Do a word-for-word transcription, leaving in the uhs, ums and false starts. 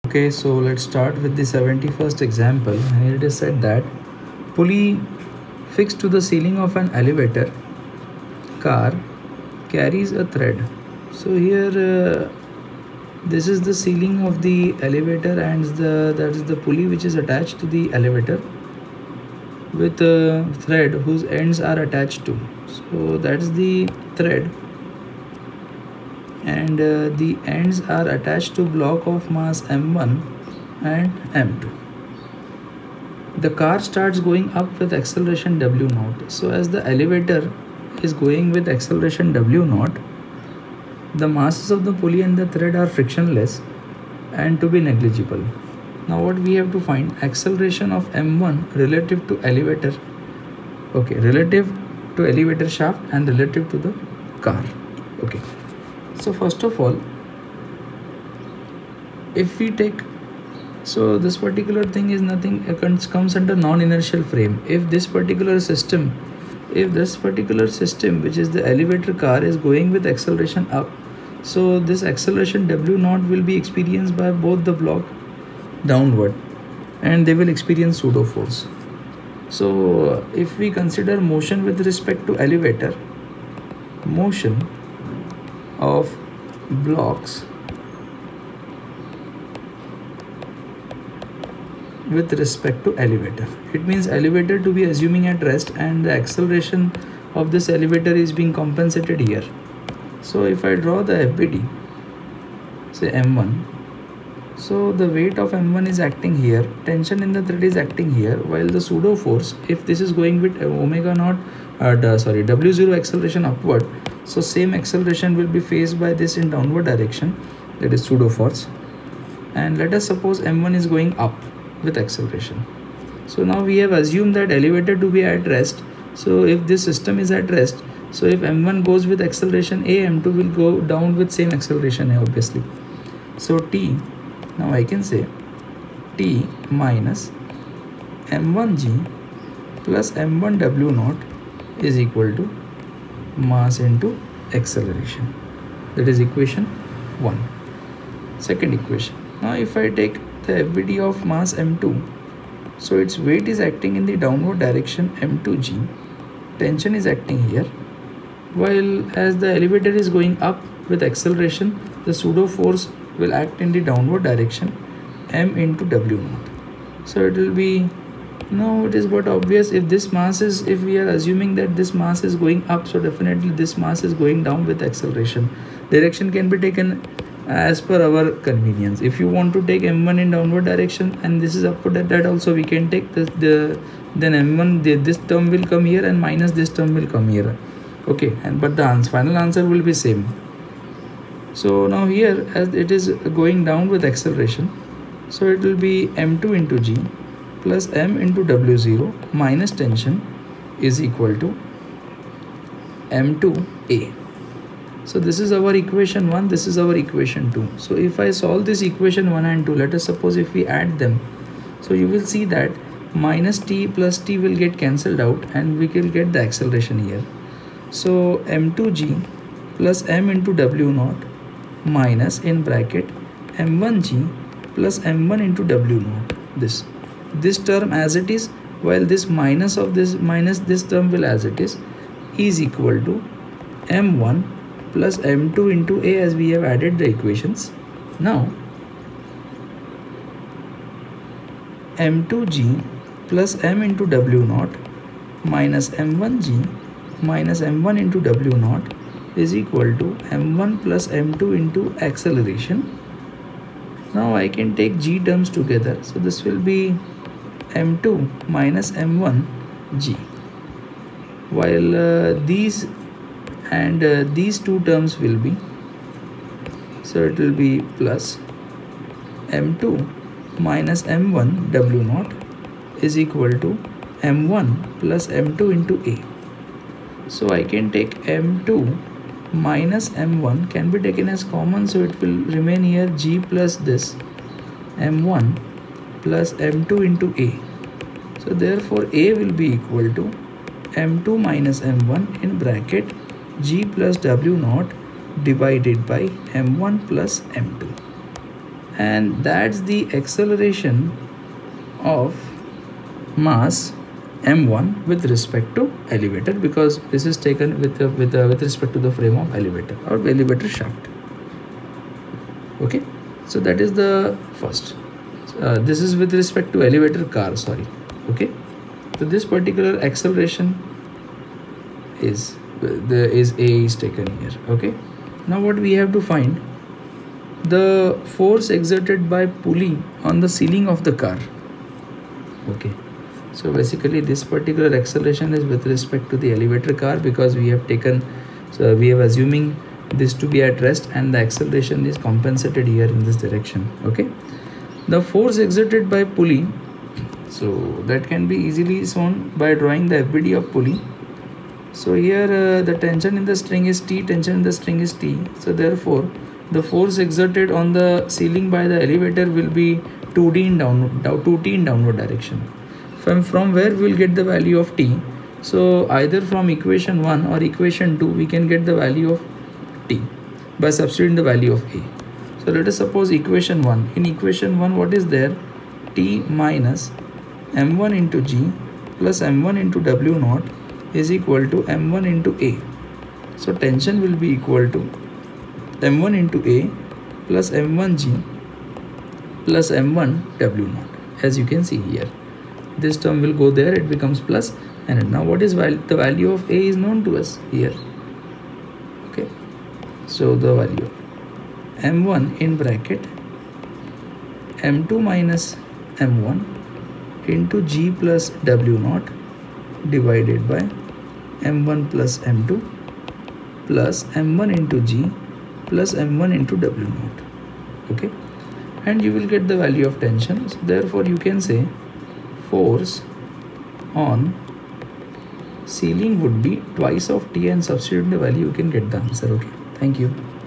Okay, so let's start with the seventy-first example, and here it is said that pulley fixed to the ceiling of an elevator car carries a thread. So here uh, this is the ceiling of the elevator, and the that is the pulley which is attached to the elevator with a thread whose ends are attached to. So that's the thread, and uh, the ends are attached to block of mass m one and m two. The car starts going up with acceleration w naught. So as the elevator is going with acceleration w naught, the masses of the pulley and the thread are frictionless and to be negligible. Now what we have to find, acceleration of m one relative to elevator, okay, relative to elevator shaft and relative to the car. Okay, so first of all, if we take, so this particular thing is nothing, it comes under non-inertial frame. If this particular system, if this particular system which is the elevator car is going with acceleration up, so this acceleration w naught will be experienced by both the block downward, and they will experience pseudo force. So if we consider motion with respect to elevator, motion of blocks with respect to elevator, it means elevator to be assuming at rest, and the acceleration of this elevator is being compensated here. So if I draw the F B D, say m one, so the weight of m one is acting here, tension in the thread is acting here, while the pseudo force, if this is going with omega naught, uh, sorry, w zero acceleration upward, so same acceleration will be faced by this in downward direction, that is pseudo force. And let us suppose m one is going up with acceleration. So now we have assumed that elevator to be at rest. So if this system is at rest, so if m one goes with acceleration a, m two will go down with same acceleration a, obviously. So t, now I can say t minus m one g plus m one w naught is equal to mass into acceleration. That is equation one. Second equation. Now if I take the F B D of mass m two, so its weight is acting in the downward direction m two g, tension is acting here, while as the elevator is going up with acceleration, the pseudo force will act in the downward direction m into w naught. So it will be, now it is but obvious, if this mass is, if we are assuming that this mass is going up, so definitely this mass is going down with acceleration. Direction can be taken as per our convenience. If you want to take m one in downward direction and this is upward, that, that also we can take the, the then m one, the, this term will come here and minus this term will come here. Okay, and but the answer, final answer will be same. So now here, as it is going down with acceleration, so it will be m two into g plus m into w zero minus tension is equal to m two a. So this is our equation one, this is our equation two. So if I solve this equation one and two, let us suppose if we add them, so you will see that minus t plus t will get cancelled out and we will get the acceleration here. So m two g plus m into w naught minus in bracket m one g plus m one into w naught, this this term as it is, while this minus of this minus this term will as it is, is equal to m one plus m two into a, as we have added the equations. Now m two g plus m into w naught minus m one g minus m one into w naught is equal to m one plus m two into acceleration. Now I can take g terms together, so this will be m two minus m one g, while uh, these and uh, these two terms will be, so it will be plus m two minus m one w naught is equal to m one plus m two into a. So I can take m two minus m one can be taken as common, so it will remain here g plus this m one plus m two into a. So therefore a will be equal to m two minus m one in bracket g plus w naught divided by m one plus m two. and that's the acceleration of mass m one with respect to elevator, because this is taken with the, with the, with respect to the frame of elevator or elevator shaft. Okay, so that is the first. Uh, this is with respect to elevator car, sorry. Okay, so this particular acceleration is the is A is taken here. Okay, now what we have to find, the force exerted by pulley on the ceiling of the car. Okay, so basically this particular acceleration is with respect to the elevator car, because we have taken, so we are assuming this to be at rest and the acceleration is compensated here in this direction. Okay, the force exerted by pulley, so that can be easily shown by drawing the F B D of pulley. So here uh, the tension in the string is T, tension in the string is T. So therefore the force exerted on the ceiling by the elevator will be two D in downward, two T in downward direction. From, from where we will get the value of T? So either from equation one or equation two we can get the value of T by substituting the value of A. So let us suppose equation one. In equation one what is there? T minus m one into G plus m one into W naught is equal to m one into A. So tension will be equal to m one into A plus m one G plus m one W naught. As you can see here, this term will go there, it becomes plus, and now what is val the value of A is known to us here. Okay, so the value of m one in bracket m two minus m one into G plus W naught divided by m one plus m two plus m one into G plus m one into W naught. Okay, and you will get the value of tension. So therefore you can say force on ceiling would be twice of T, and substitute the value, you can get the answer. Okay, thank you.